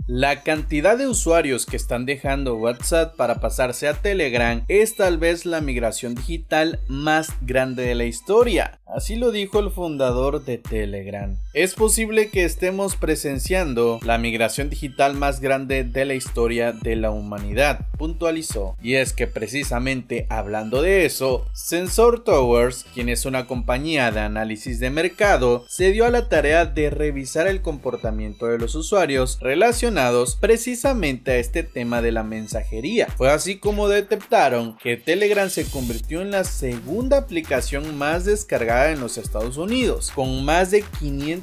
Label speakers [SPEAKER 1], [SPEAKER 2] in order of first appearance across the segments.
[SPEAKER 1] La cantidad de usuarios que están dejando WhatsApp para pasarse a Telegram es tal vez la migración digital más grande de la historia. Así lo dijo el fundador de Telegram. Es posible que estemos presenciando la migración digital más grande de la historia de la humanidad, puntualizó. Y es que precisamente hablando de eso, Sensor Towers, quien es una compañía de análisis de mercado, se dio a la tarea de revisar el comportamiento de los usuarios relacionados precisamente a este tema de la mensajería. Fue así como detectaron que Telegram se convirtió en la segunda aplicación más descargada en los Estados Unidos, con más de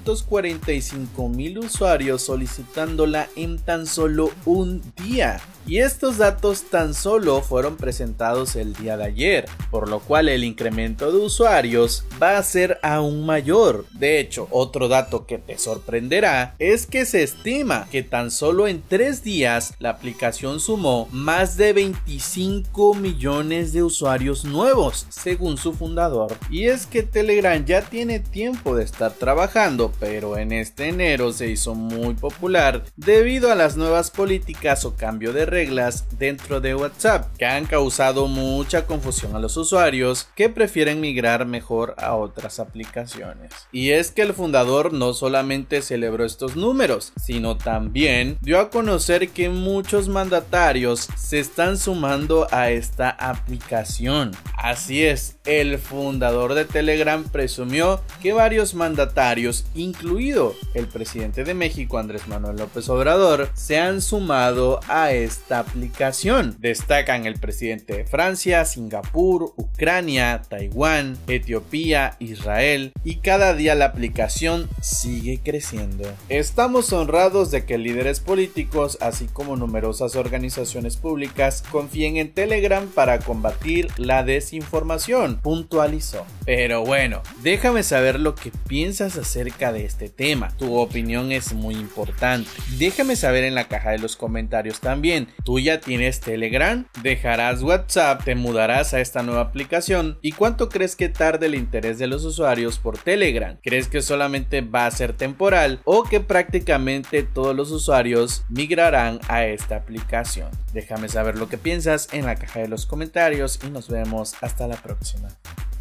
[SPEAKER 1] 545,000 usuarios solicitándola en tan solo un día. Y estos datos tan solo fueron presentados el día de ayer, por lo cual el incremento de usuarios va a ser aún mayor. De hecho, otro dato que te sorprenderá es que se estima que tan solo en 3 días la aplicación sumó más de 25 millones de usuarios nuevos, según su fundador. Y es que Telegram ya tiene tiempo de estar trabajando, pero en este enero se hizo muy popular debido a las nuevas políticas o cambio de reglas dentro de WhatsApp, que han causado mucha confusión a los usuarios que prefieren migrar mejor a otras aplicaciones. Y es que el fundador no solamente celebró estos números, sino también dio a conocer que muchos mandatarios se están sumando a esta aplicación. Así es, el fundador de Telegram presumió que varios mandatarios, incluido el presidente de México Andrés Manuel López Obrador, se han sumado a esta aplicación. Destacan el presidente de Francia, Singapur, Ucrania, Taiwán, Etiopía, Israel, y cada día la aplicación sigue creciendo. Estamos honrados de que líderes políticos, así como numerosas organizaciones públicas, confíen en Telegram para combatir la desinformación, puntualizó. Pero bueno, déjame saber lo que piensas acerca de este tema. Tu opinión es muy importante. Déjame saber en la caja de los comentarios también. ¿Tú ya tienes Telegram? ¿Dejarás WhatsApp? ¿Te mudarás a esta nueva aplicación? ¿Y cuánto crees que tarde el interés de los usuarios por Telegram? ¿Crees que solamente va a ser temporal o que prácticamente todos los usuarios migrarán a esta aplicación? Déjame saber lo que piensas en la caja de los comentarios y nos vemos hasta la próxima.